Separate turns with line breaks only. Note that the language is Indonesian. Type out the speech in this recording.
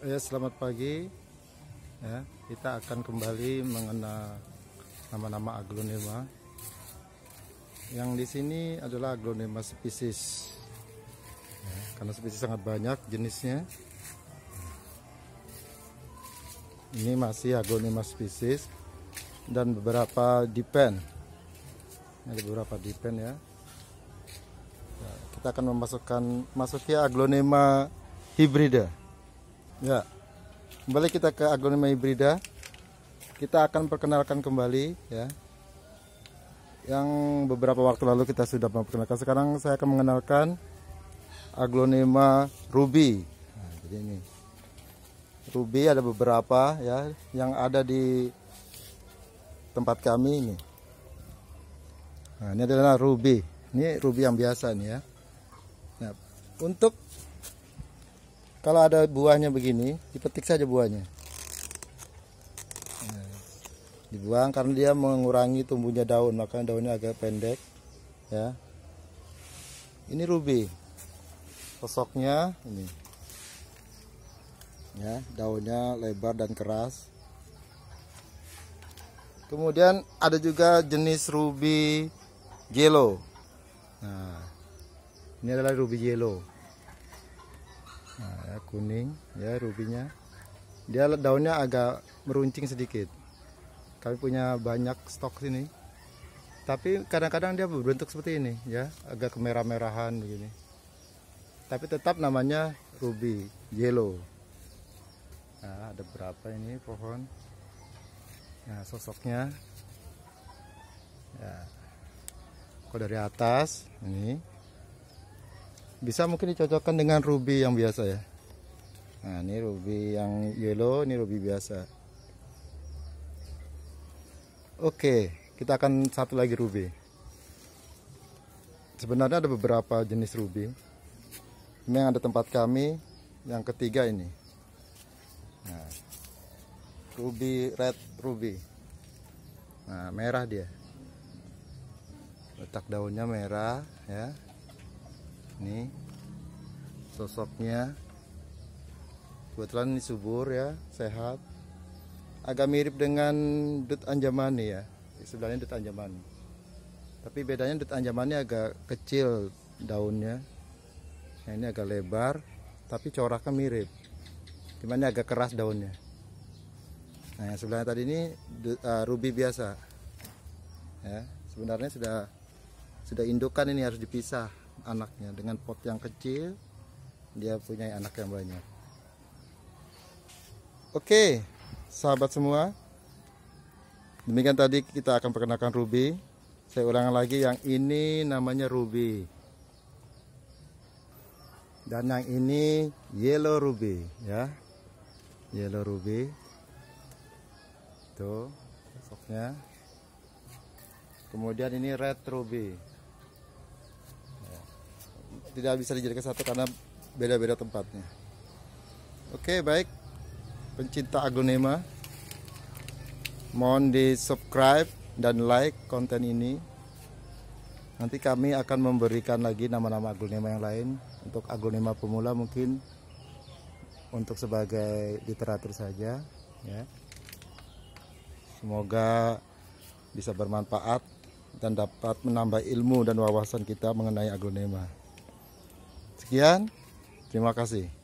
Ya, selamat pagi. Ya, kita akan kembali mengenal nama-nama aglonema. Yang di sini adalah aglonema spesies. Ya, karena spesies sangat banyak jenisnya. Ini masih aglonema spesies dan beberapa dipen. Ada beberapa dipen ya. Ya, kita akan masuki aglonema hibrida. Ya, kembali kita ke aglonema hibrida. Kita akan perkenalkan kembali ya. Yang beberapa waktu lalu kita sudah memperkenalkan. Sekarang saya akan mengenalkan aglonema ruby. Nah, jadi ini ruby ada beberapa ya yang ada di tempat kami ini. Nah, ini adalah ruby. Ini ruby yang biasa nih ya. Nah, untuk kalau ada buahnya begini, dipetik saja buahnya. Nah, dibuang karena dia mengurangi tumbuhnya daun, makanya daunnya agak pendek. Ya, ini ruby. Sosoknya ini. Ya, daunnya lebar dan keras. Kemudian ada juga jenis ruby yellow. Nah, ini adalah ruby yellow. Nah, ya, kuning ya rubinya. Dia daunnya agak meruncing sedikit. Kami punya banyak stok sini. Tapi kadang-kadang dia berbentuk seperti ini ya, agak kemerah-merahan begini. Tapi tetap namanya ruby yellow. Nah, ada berapa ini pohon. Nah, sosoknya. Ya. Kalau dari atas ini bisa mungkin dicocokkan dengan ruby yang biasa ya. Nah, ini ruby yang yellow, ini ruby biasa. Oke, kita akan satu lagi ruby. Sebenarnya ada beberapa jenis ruby. Ini yang ada tempat kami, yang ketiga ini. Nah, ruby red ruby. Nah, merah dia. Letak daunnya merah ya. Ini sosoknya kebetulan ini subur ya, sehat, agak mirip dengan dut anjamani ya, di sebelahnya dut anjamani, tapi bedanya dut anjamani agak kecil daunnya, nah, ini agak lebar tapi coraknya mirip, cuman ini agak keras daunnya. Nah, yang sebelahnya tadi ini ruby biasa ya, sebenarnya sudah indukan, ini harus dipisah anaknya. Dengan pot yang kecil dia punya anak yang banyak. Oke sahabat semua, demikian tadi kita akan perkenalkan ruby. Saya ulang lagi, yang ini namanya ruby dan yang ini yellow ruby ya, yellow ruby. Tuh sosoknya. Kemudian ini red ruby. Tidak bisa dijadikan satu karena beda-beda tempatnya. Oke, baik pencinta aglonema, mohon di subscribe dan like konten ini. Nanti kami akan memberikan lagi nama-nama aglonema yang lain. Untuk aglonema pemula mungkin untuk sebagai literatur saja ya. Semoga bisa bermanfaat dan dapat menambah ilmu dan wawasan kita mengenai aglonema. Sekian, terima kasih.